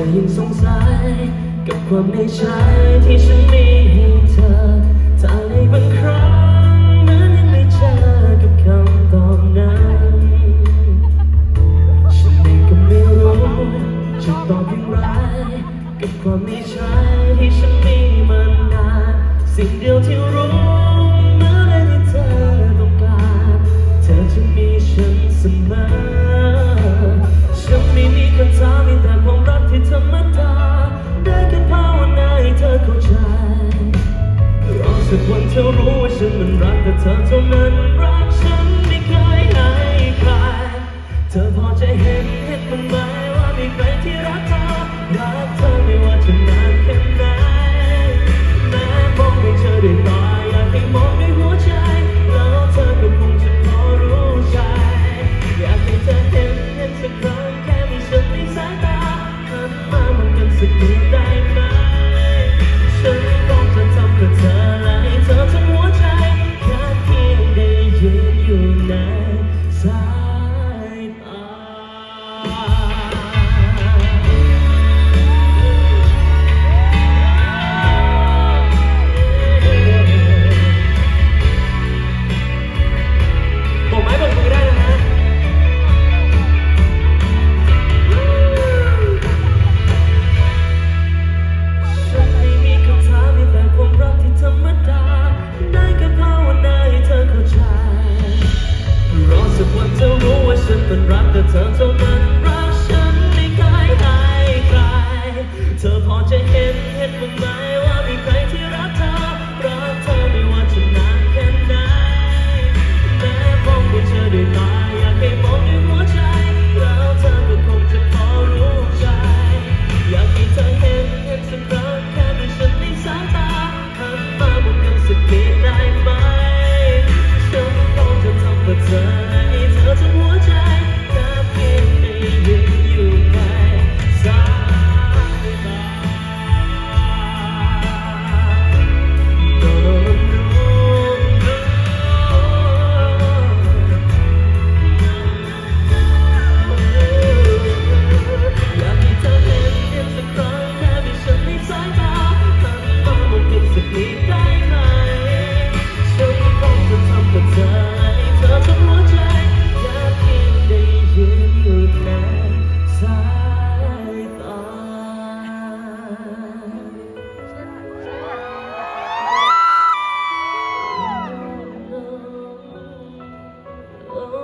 ยังสงสัยกับความในใจที่ฉันมีให้เธอถ้าในบางครั้งเหมือนยังไม่เจอกับคำตอบนั้นฉันเองก็ไม่รู้จะตอบอย่างไรกับความในใจที่ฉันมีมานานสิ่งเดียวที่รู้เมื่อไรที่เธอต้องการเธอจะมีฉันเสมอฉันไม่มีคำถามมีแต่ความรักที่ธรรมดาได้แค่ภาวนาให้เธอเข้าใจรอสักวันเธอรู้ว่าฉันมันรักแต่เธอเท่านั้นรักฉันไม่เคยให้ใครเธอพอจะเห็นบ้างไหมว่ามีใครที่รักเธอไม่ว่าจะนานแค่ไหนแม้มองไม่เจอด้วยตาอยากให้มองด้วยหัวใจแล้วเธอก็คงจะพอรู้ใจอยากให้เธอเห็นสักครั้งแค่มีฉันในสายตาหันมามองกันสักนิดได้ไหมฉันก็จะทำเพื่อเธอและให้เธอทั้งหัวใจแค่เพียงได้ยืนอยู่ในสายตาฉันเป็นรักแต่เธอเท่านั้นรักฉันไม่เคยให้ใครเธอพอจะเห็นบ้างไหมว่ามีใครที่รักเธอไม่ว่าจะนานแค่ไหนแม้มองไม่เจอด้วยตาอยากให้มองด้วยหัวใจแล้วเธอก็คงจะพอรู้ใจอยากให้เธอเห็นสักครั้งแค่มีฉันในสายตาหันมามองกันสักนิดได้ไหมฉันคงจะทำเพื่อเธอให้เธอทั้งหัวใจ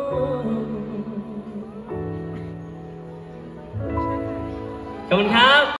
ขอบคุณครับ